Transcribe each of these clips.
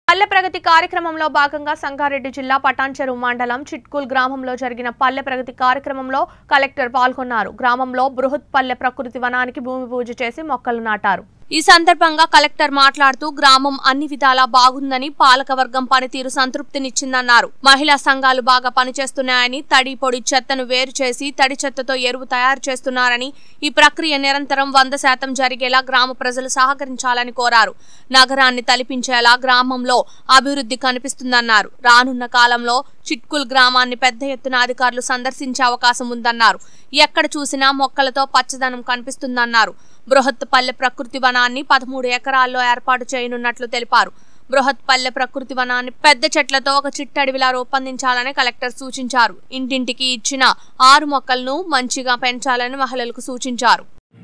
పల్లె ప్రగతి కార్యక్రమంలో భాగంగా సంగారెడ్డి జిల్లా పటాన్చెరు మండలం చిట్కూల్ గ్రామంలో జరిగిన పల్లె ప్రగతి కార్యక్రమంలో కలెక్టర్ పాల్గొన్నారు. గ్రామంలో బృహత్ పల్లె ప్రకృతి వనానికి భూమి పూజ చేసి మొక్కలు నాటారు. ఈ సందర్భంగా కలెక్టర్ మాట్లాడుతూ గ్రామం అన్ని విధాలా బాగుందని, పాలకవర్గం పనితీరు సంతృప్తినిచ్చిందన్నారు. మహిళా సంఘాలు బాగా పనిచేస్తున్నాయని, తడి పొడి చెత్తను వేరు చేసి తడి చెత్తతో ఎరువు తయారు చేస్తున్నారని, ఈ ప్రక్రియ నిరంతరం 100% జరిగేలా గ్రామ ప్రజలు సహకరించాలని కోరారు. నగరాన్ని తలపించేలా గ్రామంలో అభివృద్ధి కనిపిస్తుందన్నారు. రానున్న కాలంలో చిట్కూల్ గ్రామాన్ని పెద్ద ఎత్తున అధికారులు సందర్శించే అవకాశం ఉందన్నారు. ఎక్కడ చూసినా మొక్కలతో పచ్చదనం కనిపిస్తుందన్నారు. బృహత్ పల్లె ప్రకృతి వనాన్ని 13 ఎకరాల్లో ఏర్పాటు చేయనున్నట్లు తెలిపారు. బృహత్ పల్లె ప్రకృతి వనాన్ని పెద్ద చెట్లతో ఒక చిట్టడివిలా రూపొందించాలని కలెక్టర్ సూచించారు. ఇంటింటికి ఇచ్చిన 6 మొక్కలను మంచిగా పెంచాలని మహిళలకు సూచించారు.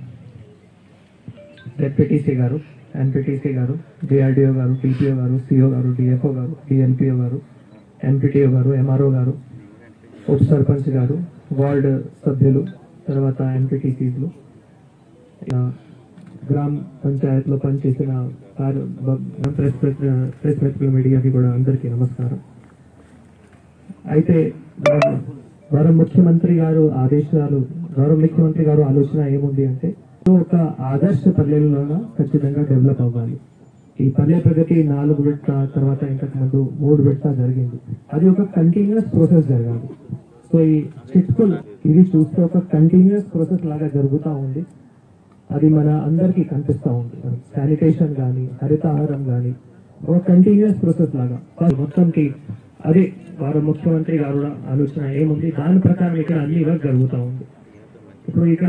డిప్యూటీసీ గారు, ఎన్పీటీసీ గారు, డిఆర్డీఓ గారు, టీపీఓ గారు, సిఓ గారు, డిఎఫ్ఓ గారు, డిఎన్పిఓ గారు, ఎంపీటీఓ గారు, ఎంఆర్ఓ గారు, ఉప సర్పంచ్ గారు, వార్డు సభ్యులు, తర్వాత ఎంపీటీసీలు, గ్రామ పంచాయత్లో పనిచేసిన ప్రెస్ మీడియాకి కూడా అందరికీ నమస్కారం. అయితే గౌరవ ముఖ్యమంత్రి గారు ఆలోచన ఏముంది అంటే ఒక ఆదర్శ పల్లెలలో ఖచ్చితంగా డెవలప్ అవ్వాలి. ఈ పల్లె ప్రగతి 4 విడత తర్వాత ఇంతకు ముందు 3 విడత జరిగింది. అది ఒక కంటిన్యూస్ ప్రాసెస్ జరగాలి. సో ఈ చిట్కూల్ ఇది చూస్తే ఒక కంటిన్యూస్ ప్రాసెస్ లాగా జరుగుతూ ఉంది. అది మన అందరికీ కనిపిస్తూ ఉంది. శానిటేషన్ కానీ, హరితహారం కానీ ఒక కంటిన్యూస్ ప్రాసెస్ లాగా మొత్తంకి అదే వారు ముఖ్యమంత్రి గారు ఆలోచన ఏముంది దాని ప్రకారం ఇక్కడ అన్ని వర్క్ జరుగుతూ ఉంది. ఇప్పుడు ఇక్కడ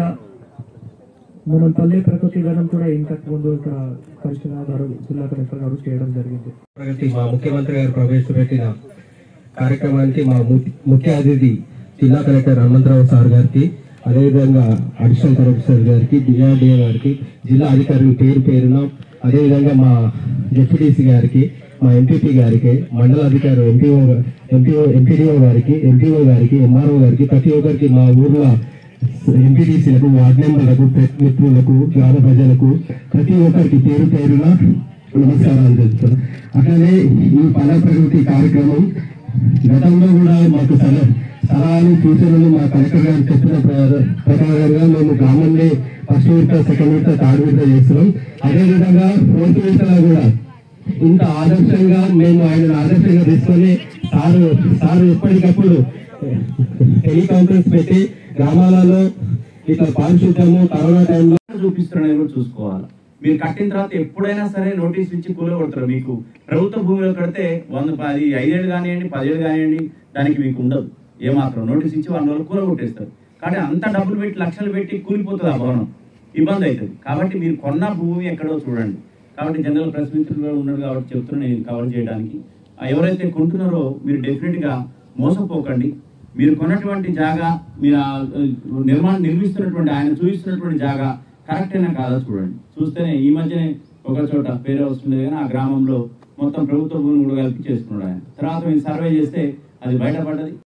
మనం పల్లె ప్రకృతి వనం కూడా ఇంతకు ముందు ఇక్కడ కమిషనర్ గారు, జిల్లా కలెక్టర్ గారు చేయడం జరిగింది. ప్రగతి మా ముఖ్యమంత్రి గారు ప్రవేశపెట్టిన కార్యక్రమానికి మా ముఖ్య అతిథి జిల్లా కలెక్టర్ హనుమంతరావు సార్ గారికి, అదేవిధంగా అడిషనల్ కలెక్టర్ గారికి, డిఆర్డీఓ గారికి, జిల్లా అధికారులు పేరు పేరున, అదేవిధంగా మా డిప్యూటీసీ గారికి, మా ఎంపీపీ గారికి, మండల అధికారి ఎంపీడీఓ గారికి, ఎంపీఓ గారికి, ఎంఆర్ఓ గారికి, ప్రతి ఒక్కరికి, మా ఊర్లో ఎంపీటీసీలకు, వార్డు మెంబర్లకు, మిత్రులకు, గ్రామ ప్రజలకు ప్రతి ఒక్కరికి పేరు పేరున నమస్కారాలు తెలుపుతున్నాను. అట్లనే ఈ పల్లె ప్రగతి కార్యక్రమం గతంలో కూడా మాకు సలహాలు, సూచనలు మా కలెక్టర్ గారు చెప్పిన ప్రకారంగా మేము గ్రామంలో ఫస్ట్ విడత, సెకండ్ విడత, థర్డ్ విడత చేస్తున్నాం. అదేవిధంగా 4th విడతలో కూడా ఇంత ఆదర్శంగా మేము ఆయన ఆదర్శంగా తీసుకొని సారు ఎప్పటికప్పుడు టెలికాన్ఫరెన్స్ పెట్టి గ్రామాలలో ఇట్లా పారిశుద్ధ్యము కరోనా టైంలో చూపిస్తున్నారని కూడా చూసుకోవాలి. మీరు కట్టిన తర్వాత ఎప్పుడైనా సరే నోటీస్ ఇచ్చి కూలగొడతారు. మీకు ప్రభుత్వ భూమిలో కడితే 5 ఏళ్ళు కానివ్వండి, 10 ఏళ్ళు కానివ్వండి, దానికి మీకు ఉండదు. ఏమాత్రం నోటీస్ ఇచ్చి 1 రోజులు కూలగొట్టేస్తారు. కాబట్టి అంత డబ్బులు పెట్టి, లక్షలు పెట్టి కూలిపోతుంది ఆ భవనం, ఇబ్బంది అవుతుంది. కాబట్టి మీరు కొన్న భూమి ఎక్కడో చూడండి. కాబట్టి జనరల్ ప్రెస్ మిత్రులు ఉన్నారు కాబట్టి చెప్తున్నా నేను కవర్ చేయడానికి. ఎవరైతే కొంటున్నారో మీరు డెఫినెట్గా మోసపోకండి. మీరు కొన్నటువంటి జాగా, మీరు నిర్మిస్తున్నటువంటి ఆయన చూపిస్తున్నటువంటి జాగా కరెక్ట్ అయినా కాదా చూడండి. చూస్తేనే ఈ మధ్యనే ఒక చోట పేరు వస్తుంది కానీ ఆ గ్రామంలో మొత్తం ప్రభుత్వ భూమిని కూడా కలిపి చేసుకున్నాడు ఆయన. తర్వాత మేము సర్వే చేస్తే అది బయటపడ్డది.